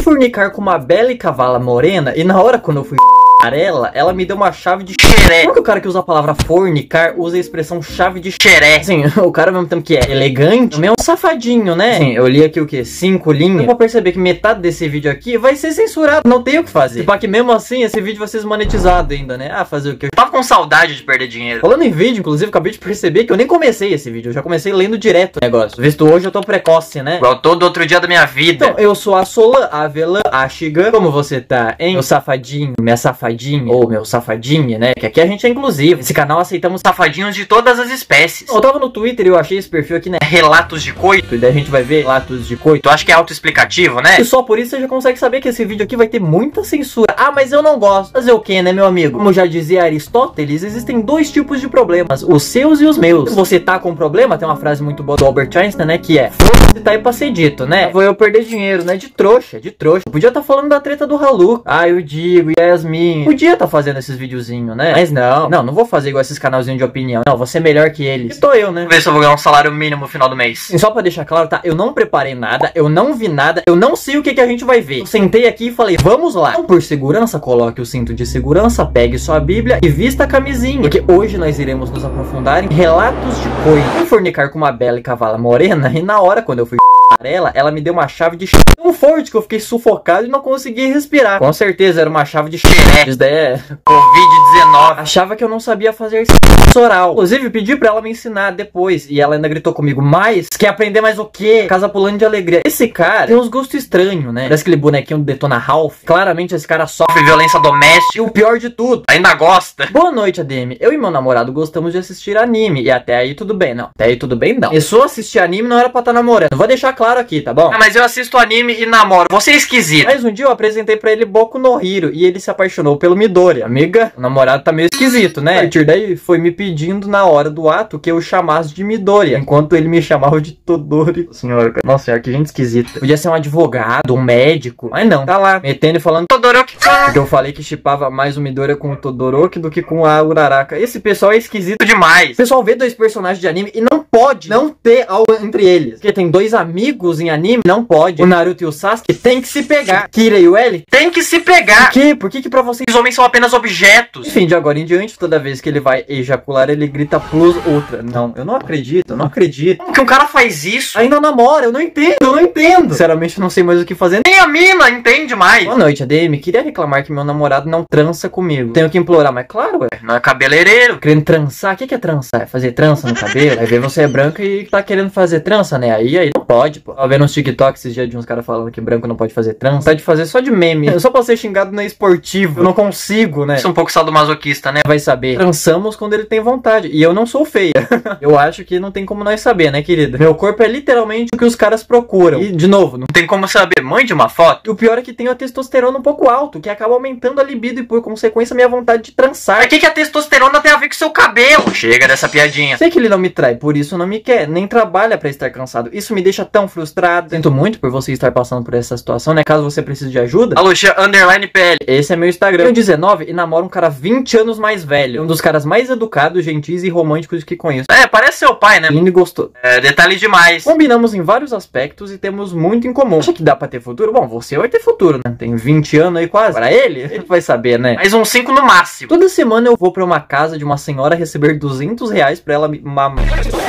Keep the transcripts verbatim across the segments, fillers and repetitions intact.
fornicar com uma bela e cavala morena, e na hora quando eu fui ela, ela me deu uma chave de xeré. Como que o cara que usa a palavra fornicar usa a expressão chave de xeré? Assim, o cara ao mesmo tempo que é elegante, também é um safadinho, né? Assim, eu li aqui o que? Cinco linhas. Eu vou perceber que metade desse vídeo aqui vai ser censurado, não tem o que fazer. Tipo, que mesmo assim, esse vídeo vai ser desmonetizado ainda, né? Ah, fazer o que? Eu tava com saudade de perder dinheiro. Falando em vídeo, inclusive, acabei de perceber que eu nem comecei esse vídeo, eu já comecei lendo direto o negócio. Visto hoje eu tô precoce, né? Igual todo outro dia da minha vida. Então, eu sou a Solan Avela Ashigan. Como você tá, hein? Meu safadinho, minha safadinha, ou meu safadinha, né? Que aqui a gente é inclusivo. Nesse canal aceitamos safadinhos de todas as espécies. Eu tava no Twitter e eu achei esse perfil aqui, né? Relatos de coito. E daí a gente vai ver relatos de coito. Eu acho que é autoexplicativo, né? E só por isso você já consegue saber que esse vídeo aqui vai ter muita censura. Ah, mas eu não gosto. Fazer o que, né, meu amigo? Como já dizia Aristóteles, existem dois tipos de problemas. Os seus e os meus. Se você tá com um problema, tem uma frase muito boa do Albert Einstein, né? Que é: foda-se, tá aí pra ser dito, né? Vou eu perder dinheiro, né? De trouxa, de trouxa. Eu podia tá falando da treta do Halu. Ah, eu digo, Yasmin. Podia tá fazendo esses videozinhos, né? Mas não, não, não vou fazer igual esses canalzinhos de opinião. Não, vou ser melhor que eles. Estou eu, né? Vou ver se eu vou ganhar um salário mínimo no final do mês. E só pra deixar claro, tá? Eu não preparei nada, eu não vi nada, eu não sei o que que a gente vai ver. Eu sentei aqui e falei, vamos lá. Então, por segurança, coloque o cinto de segurança, pegue sua bíblia e vista a camisinha. Porque hoje nós iremos nos aprofundar em relatos de coito. Fui fornicar com uma bela e cavala morena e na hora, quando eu fui ela, ela me deu uma chave de tão forte que eu fiquei sufocado e não consegui respirar. Com certeza era uma chave de xeré. Isso daí é covid dezenove. Achava que eu não sabia fazer sexo oral. Inclusive, pedi pra ela me ensinar depois. E ela ainda gritou comigo, mais? Quer aprender mais o quê? Casa pulando de alegria. Esse cara tem uns gostos estranhos, né? Parece aquele bonequinho do Detona Ralph. Claramente esse cara sofre violência doméstica. E o pior de tudo, ainda gosta. Boa noite, A D M. Eu e meu namorado gostamos de assistir anime. E até aí tudo bem, não. Até aí tudo bem, não. Começou a assistir anime, não era pra estar namorando. Eu vou deixar claro aqui, tá bom? Ah, mas eu assisto anime e namoro. Você é esquisito. Mas um dia eu apresentei pra ele Boku no Hero e ele se apaixonou pelo Midori. Amiga, o namorado tá meio esquisito, né? A partir daí foi me pedindo na hora do ato que eu chamasse de Midori, enquanto ele me chamava de Todori. Senhora, cara. Nossa senhora, que gente esquisita. Podia ser um advogado, um médico, mas não. Tá lá, metendo e falando Todoroki. Porque eu falei que shippava mais o Midori com o Todoroki do que com a Uraraka. Esse pessoal é esquisito demais. O pessoal vê dois personagens de anime e não pode não ter algo entre eles. Porque tem dois amigos em anime, não pode. O Naruto e o Sasuke tem que se pegar. Kira e o L tem que se pegar. Por quê? Por que que pra vocês os homens são apenas objetos? Enfim, de agora em diante, toda vez que ele vai ejacular, ele grita plus ultra. Não, eu não acredito, eu não acredito. Como que um cara faz isso? Ainda namora, eu não entendo, eu não entendo. Sinceramente, eu não sei mais o que fazer. Nem a mina entende mais. Boa noite, A D M. Queria reclamar que meu namorado não trança comigo. Tenho que implorar, mas claro, ué, não é cabeleireiro. Querendo trançar, o que que é trançar? É fazer trança no cabelo? Aí vê você é branca e tá querendo fazer trança, né? Aí, aí não pode, pô. Tava vendo uns TikToks esses dias de uns caras falando que branco não pode fazer trança. Tá de fazer só de meme. Eu só pra ser xingado na esportivo. Eu não consigo, né? Isso é um pouco sadomasoquista, né? Vai saber. Trançamos quando ele tem vontade. E eu não sou feia. Eu acho que não tem como nós saber, né, querida? Meu corpo é literalmente o que os caras procuram. E, de novo, não tem como saber. Mande uma foto. E o pior é que tem a testosterona um pouco alto, que acaba aumentando a libido e, por consequência, a minha vontade de trançar. Mas o que que a testosterona tem a ver com seu cabelo? Chega dessa piadinha. Sei que ele não me trai, por isso não me quer. Nem trabalha pra estar cansado. Isso me deixa tão frustrado. Sinto muito por você estar passando por essa situação, né? Caso você precise de ajuda. Aluxa underline P L. Esse é meu Instagram. Tenho dezenove e namoro um cara vinte anos mais velho. Um dos caras mais educados, gentis e românticos que conheço. É, parece seu pai, né? Lindo e gostoso. É, detalhe demais. Combinamos em vários aspectos e temos muito em comum. Acha que dá pra ter futuro? Bom, você vai ter futuro, né? Tem vinte anos aí quase. Para ele, ele vai saber, né? Mais uns cinco no máximo. Toda semana eu vou pra uma casa de uma senhora receber duzentos reais pra ela me mamar.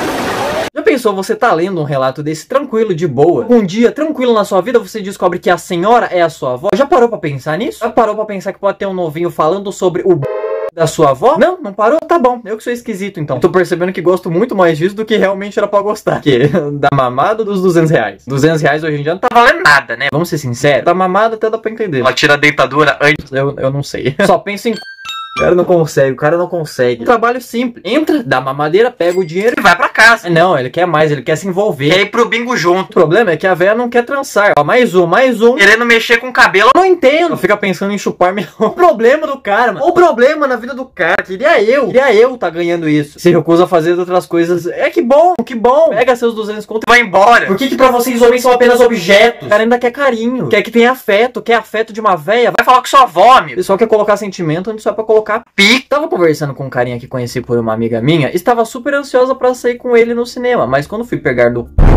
Já pensou, você tá lendo um relato desse tranquilo, de boa? Um dia, tranquilo na sua vida, você descobre que a senhora é a sua avó? Já parou pra pensar nisso? Já parou pra pensar que pode ter um novinho falando sobre o da sua avó? Não, não parou? Tá bom, eu que sou esquisito então. Tô percebendo que gosto muito mais disso do que realmente era pra gostar. Que da mamada dos duzentos reais. duzentos reais hoje em dia não tá valendo nada, né? Vamos ser sinceros. Da mamada até dá pra entender. Ela tira a deitadura antes. Eu, eu não sei. Só penso em... O cara não consegue, o cara não consegue. Um trabalho simples. Entra, dá mamadeira, pega o dinheiro e vai pra casa. Não, ele quer mais, ele quer se envolver. Quer ir pro bingo junto. O problema é que a véia não quer trançar. Ó, mais um, mais um. Querendo mexer com o cabelo. Eu não entendo. Fica pensando em chupar meu... O problema do cara, mano. O problema na vida do cara. Queria eu. Queria eu tá ganhando isso. Se recusa a fazer outras coisas. É que bom, que bom. Pega seus duzentos conto e vai embora. Por que que pra vocês homens são apenas objetos? O cara ainda quer carinho. Quer que tenha afeto. Quer afeto de uma véia. Vai falar com sua avó, meu. O pessoal quer colocar sentimento onde só é pra colocar pique. Tava conversando com um carinha que conheci por uma amiga minha. Estava super ansiosa pra sair com ele no cinema. Mas quando fui pegar do...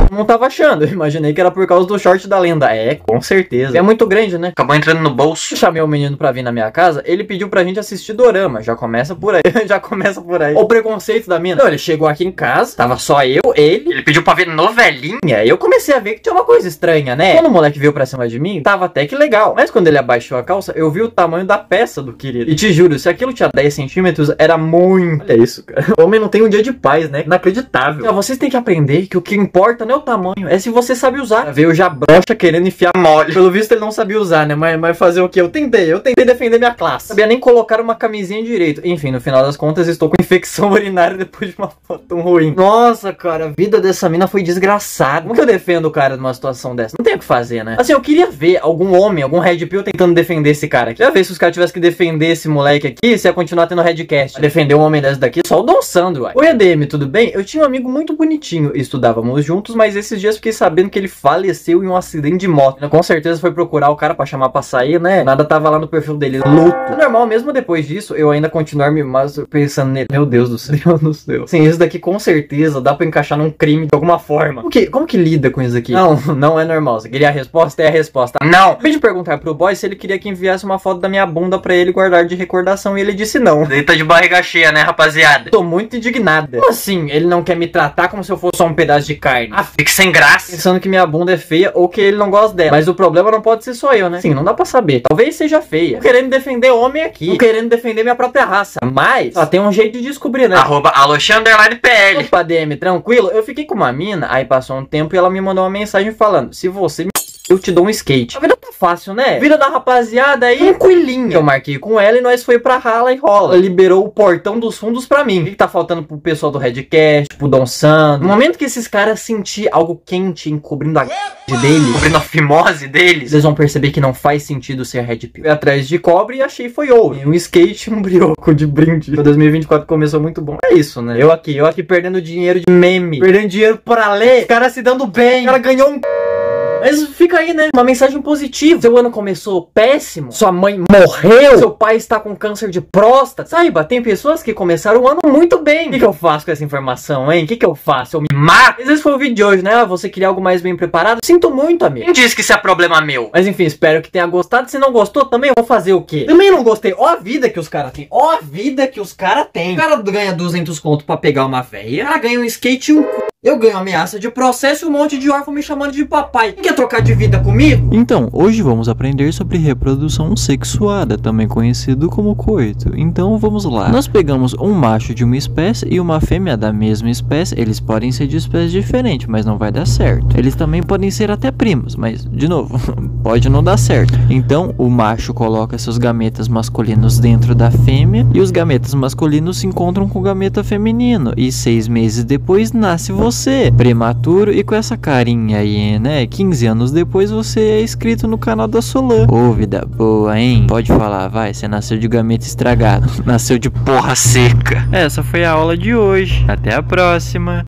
não tava achando. Eu imaginei que era por causa do short da lenda. É, com certeza. É muito grande, né? Acabou entrando no bolso. Eu chamei o menino pra vir na minha casa, ele pediu pra gente assistir dorama. Já começa por aí. Já começa por aí. O preconceito da mina. Não, ele chegou aqui em casa, tava só eu, ele. Ele pediu pra ver novelinha. Eu comecei a ver que tinha uma coisa estranha, né? Quando o moleque veio pra cima de mim, tava até que legal. Mas quando ele abaixou a calça, eu vi o tamanho da peça do querido. E te juro, se aquilo tinha dez centímetros, era muito. Olha isso, cara. O homem não tem um dia de paz, né? Inacreditável. Então, vocês têm que aprender que o que importa não é o tamanho, é se você sabe usar. Veio já brocha querendo enfiar mole. Pelo visto ele não sabia usar, né? Mas, mas fazer o quê? Eu tentei, eu tentei defender minha classe. Sabia nem colocar uma camisinha direito. Enfim, no final das contas, estou com infecção urinária depois de uma foto tão ruim. Nossa, cara, a vida dessa mina foi desgraçada. Como que eu defendo o cara numa situação dessa? Não tem o que fazer, né? Assim, eu queria ver algum homem, algum Red Pill tentando defender esse cara aqui. Já ver se os caras tivessem que defender esse moleque aqui, se ia continuar tendo Redcast. Defender um homem desse daqui, só o Dom Sandro, uai. Oi, A D M, tudo bem? Eu tinha um amigo muito bonitinho e estudávamos juntos, mas esses dias fiquei sabendo que ele faleceu em um acidente de moto. Com certeza foi procurar o cara pra chamar pra sair, né? Nada tava lá no perfil dele. Luto. É normal, mesmo depois disso, eu ainda continuar me mas pensando nele. Meu Deus do céu, meu Deus do céu. Sim, isso daqui com certeza dá pra encaixar num crime de alguma forma. Como que, como que lida com isso aqui? Não, não é normal. Você queria a resposta? É a resposta. Não! Acabei de perguntar pro boy se ele queria que enviasse uma foto da minha bunda pra ele guardar de recordação e ele disse não. Ele tá de barriga cheia, né, rapaziada? Tô muito indignada. Como assim? Ele não quer me tratar como se eu fosse só um pedaço de carne? Ah, fique sem graça. Pensando que minha bunda é feia ou que ele não gosta dela. Mas o problema não pode ser só eu, né? Sim, não dá pra saber. Talvez seja feia. Tô querendo defender homem aqui. Tô querendo defender minha própria raça. Mas, ó, tem um jeito de descobrir, né? Arroba Aloxanderline.pl. Opa, D M, tranquilo? Eu fiquei com uma mina, aí passou um tempo e ela me mandou uma mensagem falando: se você me... eu te dou um skate. A vida tá fácil, né? Vida da rapaziada aí, tranquilinha. Eu marquei com ela e nós foi pra rala e rola. Ela liberou o portão dos fundos pra mim. O que tá faltando pro pessoal do Redcast, pro Dom Sandro? No momento que esses caras sentir algo quente encobrindo a g dele, encobrindo a fimose deles, eles vão perceber que não faz sentido ser Red Pill. Fui atrás de cobre e achei foi ouro. E um skate e um brioco de brinde. dois mil e vinte e quatro começou muito bom. É isso, né? Eu aqui, eu aqui perdendo dinheiro de meme. Perdendo dinheiro pra ler. O cara se dando bem. O cara ganhou um... Mas fica aí, né? Uma mensagem positiva. Seu ano começou péssimo. Sua mãe morreu. Seu pai está com câncer de próstata. Saiba, tem pessoas que começaram o ano muito bem. O que, que eu faço com essa informação, hein? O que, que eu faço? Eu me mato? Às vezes foi o vídeo de hoje, né? Você queria algo mais bem preparado? Sinto muito, amigo. Quem disse que isso é problema meu? Mas enfim, espero que tenha gostado. Se não gostou, também eu vou fazer o quê? Também não gostei. Ó a vida que os caras têm. Ó a vida que os caras têm. O cara ganha duzentos conto pra pegar uma véia. O cara ganha um skate e um cu. Eu ganho ameaça de processo e um monte de órfão me chamando de papai. Quem quer trocar de vida comigo? Então, hoje vamos aprender sobre reprodução sexuada, também conhecido como coito. Então, vamos lá. Nós pegamos um macho de uma espécie e uma fêmea da mesma espécie. Eles podem ser de espécie diferente, mas não vai dar certo. Eles também podem ser até primos, mas, de novo, pode não dar certo. Então, o macho coloca seus gametas masculinos dentro da fêmea e os gametas masculinos se encontram com o gameta feminino. E seis meses depois nasce você. Você, prematuro e com essa carinha aí, né? quinze anos depois você é inscrito no canal da Solan. Ô, vida boa, hein? Pode falar, vai, você nasceu de gameta estragado. Nasceu de porra seca. Essa foi a aula de hoje. Até a próxima.